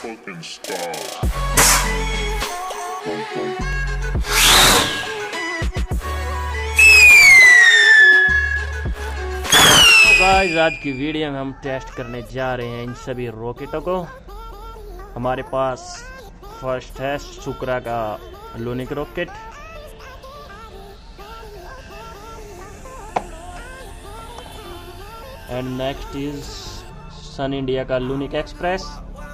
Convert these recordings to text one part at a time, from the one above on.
fucking stars. Guys आज की video में हम टेस्ट करने जा रहे हैं इन सभी रॉकेटों को। हमारे पास फर्स्ट है शुक्रा का lunik rocket, and next is sun India का लूनिक एक्सप्रेस।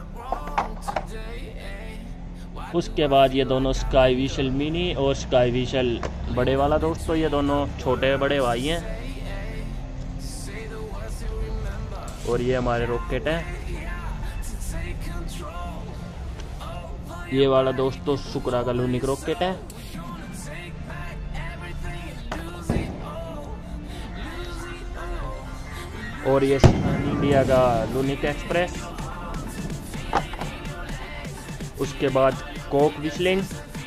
उसके बाद ये दोनों स्काई विशल मिनी और स्काई विशल बड़े वाला। दोस्तों ये दोनों छोटे बड़े भाई हैं और ये हमारे रॉकेट हैं। ये वाला दोस्तों शुक्रा का लूनिक रॉकेट है। और ये सन इंडिया का लूनिक एक्सप्रेस। उसके बाद कोक विशलिंग।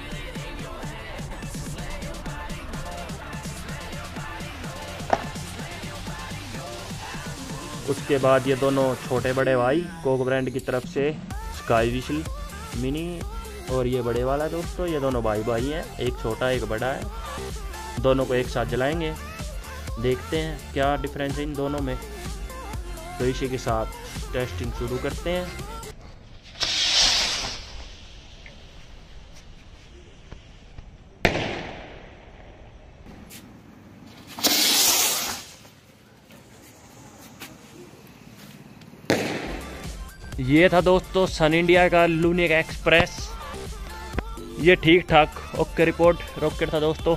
उसके बाद ये दोनों छोटे बड़े भाई कोक ब्रांड की तरफ से स्काई विशल मिनी और ये बड़े वाला। दोस्तों ये दोनों भाई भाई हैं, एक छोटा एक बड़ा है। दोनों को एक साथ जलाएंगे, देखते हैं क्या डिफरेंस है इन दोनों में। तो इसी के साथ टेस्टिंग शुरू करते हैं। ये था दोस्तों सन इंडिया का लूनिक एक्सप्रेस। ये ठीक ठाक ओके रिपोर्ट रॉकेट था दोस्तों।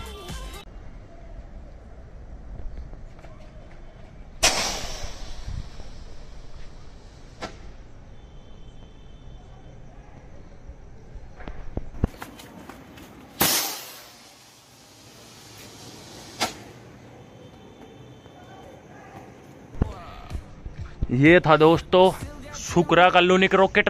ये था दोस्तों शुक्रा का लूनिक रॉकेट।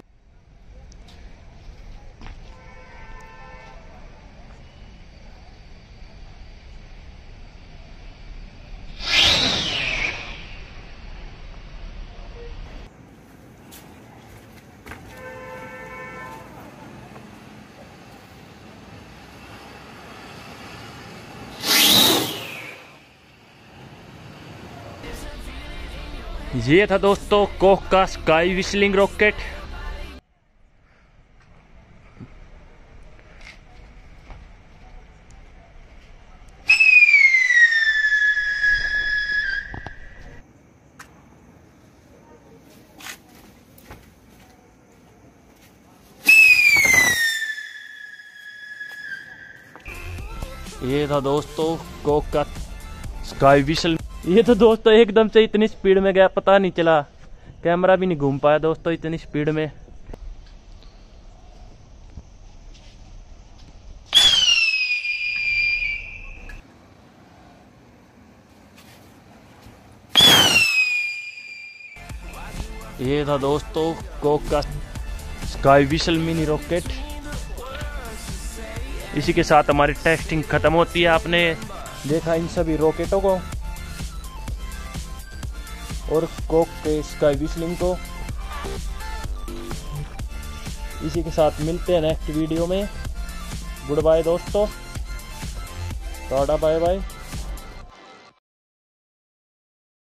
ये था दोस्तों कोक का स्काई विशलिंग रॉकेट। ये था दोस्तों कोक का स्काई विशल। ये तो दोस्तों एकदम से इतनी स्पीड में गया, पता नहीं चला, कैमरा भी नहीं घूम पाया दोस्तों इतनी स्पीड में। ये था दोस्तों कोक का स्काई विशल मिनी रॉकेट। इसी के साथ हमारी टेस्टिंग खत्म होती है। आपने देखा इन सभी रॉकेटों को और कोक के स्काई विशलिंग को। इसी के साथ मिलते हैं नेक्स्ट वीडियो में। गुड बाय दोस्तों, टाटा बाय बाय।